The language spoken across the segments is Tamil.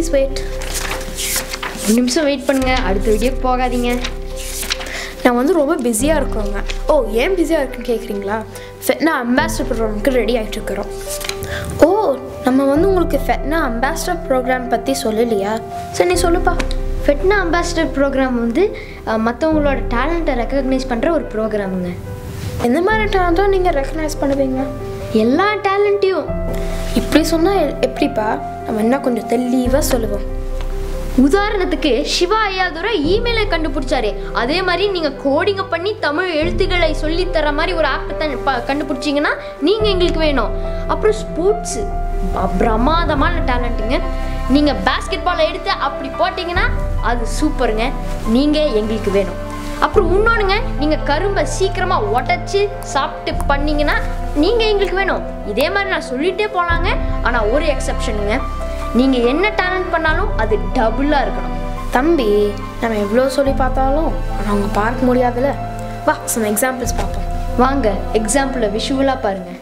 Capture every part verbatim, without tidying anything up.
Please wait. ஒரு நிமிஷம் வெயிட் பண்ணுங்க, அடுத்த வீடியோக்கு போகாதீங்க. நான் வந்து ரொம்ப பிஸியாக இருக்கிறோங்க. ஓ, ஏன் பிஸியாக இருக்குன்னு கேட்குறீங்களா? FeTNA அம்பாசிடர் ப்ரோக்ராமுக்கு ரெடி ஆகிட்டு இருக்கிறோம். ஓ, நம்ம வந்து உங்களுக்கு FeTNA அம்பாசிடர் ப்ரோக்ராம் பற்றி சொல்லலையா? சரி, நீ சொல்லுப்பா. FeTNA அம்பாசிடர் ப்ரோக்ராம் வந்து மற்றவங்களோட டேலண்ட்டை ரெக்கக்னைஸ் பண்ணுற ஒரு ப்ரோக்ராமுங்க. எந்த மாதிரி டேலண்ட்டும் நீங்கள் ரெக்கக்னைஸ் பண்ணுவீங்க? எல்லா டேலண்ட்டையும். இப்படி சொன்னால் எப்படிப்பா? நம்ம என்ன கொஞ்சம் தெளிவாக சொல்லுவோம். உதாரணத்துக்கு சிவா ஐயாதுரை இமெயிலை கண்டுபிடிச்சாரு, அதே மாதிரி நீங்கள் கோடிங்க பண்ணி தமிழ் எழுத்துக்களை சொல்லித்தர மாதிரி ஒரு ஆப்பை கண்டுபிடிச்சிங்கன்னா நீங்கள் எங்களுக்கு வேணும். அப்புறம் ஸ்போர்ட்ஸு பிரமாதமான டேலண்ட்டுங்க. நீங்கள் பேஸ்கெட் பால் எடுத்து அப்படி போட்டிங்கன்னா அது சூப்பருங்க, நீங்கள் எங்களுக்கு வேணும். அப்புறம் இன்னொன்றுங்க, நீங்கள் கரும்பை சீக்கிரமாக உடச்சி சாப்பிட்டு பண்ணிங்கன்னா நீங்கள் எங்களுக்கு வேணும். இதே மாதிரி நான் சொல்லிகிட்டே போகலாங்க. ஆனால் ஒரு எக்ஸப்ஷனுங்க, நீங்கள் என்ன டேலண்ட் பண்ணாலும் அது டபுளாக இருக்கணும். தம்பி, நம்ம எவ்வளோ சொல்லி பார்த்தாலும் ஆனால் அவங்க பார்க்க முடியாதுல்ல. வா, சம் எக்ஸாம்பிள்ஸ் பார்ப்போம். வாங்க, எக்ஸாம்பிளை விஷுவலாக பாருங்கள்.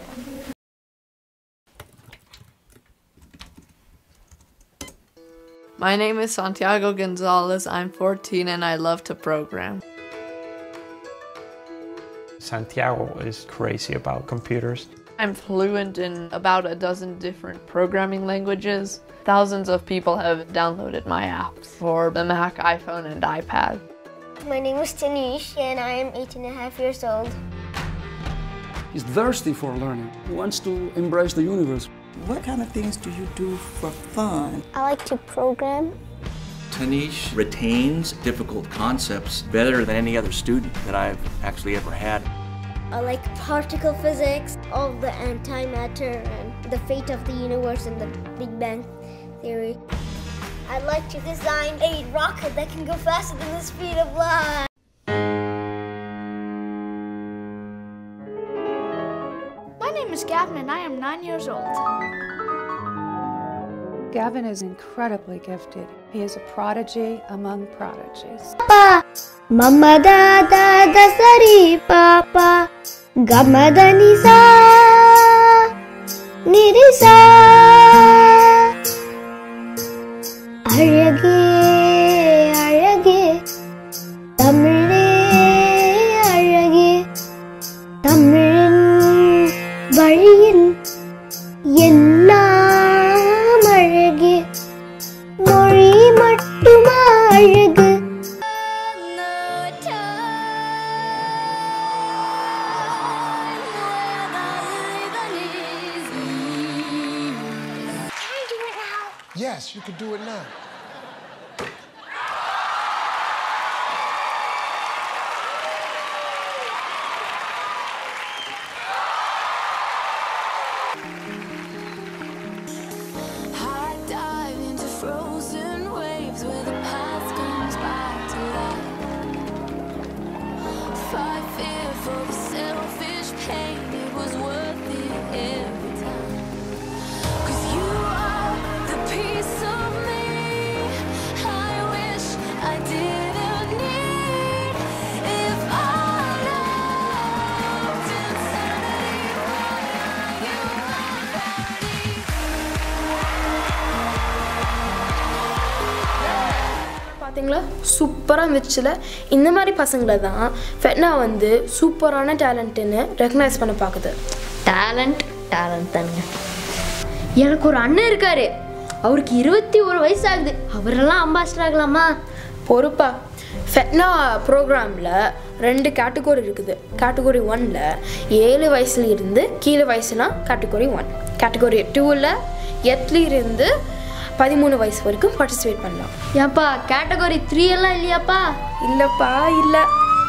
My name is Santiago Gonzalez. I'm fourteen and I love to program. Santiago is crazy about computers. I'm fluent in about a dozen different programming languages. Thousands of people have downloaded my apps for the Mac, iPhone, and iPad. My name is Tanish and I am eight and a half years old. He's thirsty for learning. He wants to embrace the universe. What kind of things do you do for fun? I like to program. Tanish retains difficult concepts better than any other student that I've actually ever had. I like particle physics, all the antimatter and the fate of the universe and the Big Bang Theory. I'd like to design a rocket that can go faster than the speed of light. My name is Gavin and I am nine years old. Gavin is incredibly gifted. He is a prodigy among prodigies. Papa, Mama da da da sari papa, Gamma da ni sa, ni ri sa. Azhage, azhage, Tamile azhage, Tamilin vazhiyil ellam azhage, mozhi mattuma azhage. Yes, you can do it now. High dive into frozen waves where the past comes back to life. Fight fear for the selfish pain, it was worth it every time. 'Cause you are the piece of me I wish I didn't need. If I loved insanity, why are you already? பார்த்தீங்களா, சூப்பராக இருந்துச்சுல. இந்த மாதிரி பசங்களை தான் FeTNA வந்து சூப்பரான டேலண்ட்டுன்னு ரெக்கக்னைஸ் பண்ண பார்க்குது. டேலண்ட் டேலண்ட் தானுங்க. எனக்கு ஒரு அண்ணன் இருக்காரு, அவருக்கு இருபத்தி ஒரு வயசு ஆகுது. அவரெல்லாம் அம்பாசிடர் ஆகலாமா? பொறுப்பா. FeTNA ப்ரோக்ராமில் ரெண்டு கேட்டகரி இருக்குது. கேட்டகரி ஒன்னில் ஏழு வயசுல இருந்து கீழே வயசுனா கேட்டகரி ஒன். கேட்டகரி டூவில் எட்டுலேருந்து பதிமூணு வயசு வரைக்கும் பார்ட்டிசிபேட் பண்ணலாம். ஏப்பா கேட்டகரி த்ரீ எல்லாம் இல்லையாப்பா? இல்லைப்பா, இல்லை.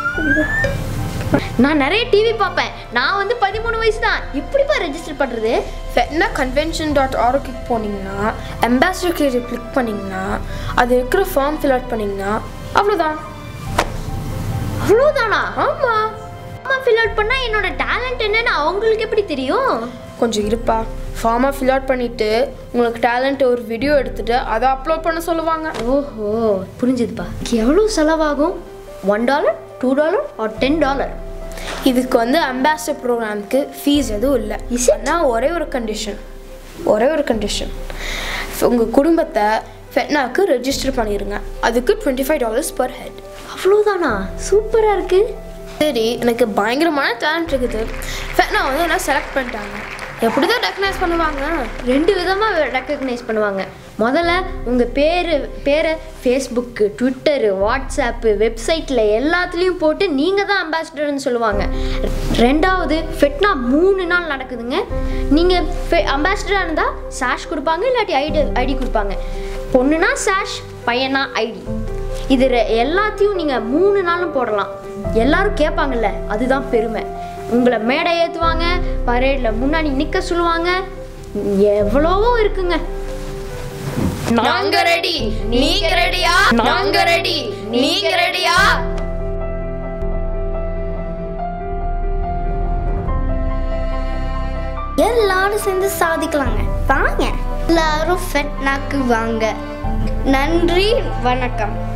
நான் நிறைய டிவி பார்ப்பேன். நான் வந்து பதிமூணு வயசு தான். எப்படிப்பா ரெஜிஸ்டர் பண்ணுறது? FeTNA convention dot org click போனீங்கன்னா, அம்பாசிடர் கிளிக் கிளிக் பண்ணிங்கன்னா, அது இருக்கிற ஃபார்ம் ஃபில் அவுட் பண்ணிங்கன்னா அவ்வளோதான். அவ்வளோதானா? ஆமாம். ஃபார்ம் ஃபில் அவுட் பண்ணால் என்னோட டேலண்ட் என்னன்னு அவங்களுக்கு எப்படி தெரியும்? கொஞ்சம் இருப்பா. ஃபார்மை ஃபில் அவுட் பண்ணிவிட்டு உங்களுக்கு டேலண்ட் ஒரு வீடியோ எடுத்துகிட்டு அதை அப்லோட் பண்ண சொல்லுவாங்க. ஓஹோ, புரிஞ்சுதுப்பா. எவ்வளோ செலவாகும்? One dollar, two dollar or ten dollar? இதுக்கு வந்து அம்பாசிடர் ப்ரோக்ராமுக்கு ஃபீஸ் எதுவும் இல்லை. ஆனால் ஒரே ஒரு கண்டிஷன் ஒரே ஒரு கண்டிஷன் உங்கள் குடும்பத்தை ஃபெட்னாக்கு ரெஜிஸ்டர் பண்ணிடுங்க. அதுக்கு twenty five dollars per head. அவ்வளோதானா? சூப்பராக இருக்குது. சரி, எனக்கு பயங்கரமான டேலண்ட் இருக்குது. ஃபெட்னா வந்து என்ன செலக்ட் பண்ணிட்டாங்க. எப்படி தான் ரெக்கக்னைஸ் பண்ணுவாங்க? ரெண்டு விதமாக ரெக்கக்னைஸ் பண்ணுவாங்க. முதல்ல உங்கள் பேர் பேரை ஃபேஸ்புக்கு, ட்விட்டரு, வாட்ஸ்அப்பு, வெப்சைட்டில் எல்லாத்துலேயும் போட்டு நீங்கள் தான் அம்பாசிடர்னு சொல்லுவாங்க. ரெண்டாவது ஃபெட்னா மூணு நாள் நடக்குதுங்க. நீங்கள் ஃபெ அம்பாசிடராக இருந்தால் சாஷ் கொடுப்பாங்க, இல்லாட்டி ஐடி ஐடி கொடுப்பாங்க. பொண்ணுனா சாஷ், பையனா ஐடி. இது எல்லாத்தையும் நீங்கள் மூணு நாளும் போடலாம். எல்லாரும் கேட்பாங்கல்ல, அதுதான் பெருமை. உங்களை மேடை ஏற்றுவாங்க, பரேடில் முன்னாடி நிற்க சொல்லுவாங்க, எவ்வளவோ இருக்குங்க. நாங்க ரெடி, நீங்க ரெடியா? நாங்க ரெடி, நீங்க ரெடியா? எல்லாரும் சேர்ந்து சாதிக்கலாங்க. வாங்க, எல்லாரும் ஃபெட்னாக்கு வாங்க. நன்றி, வணக்கம்.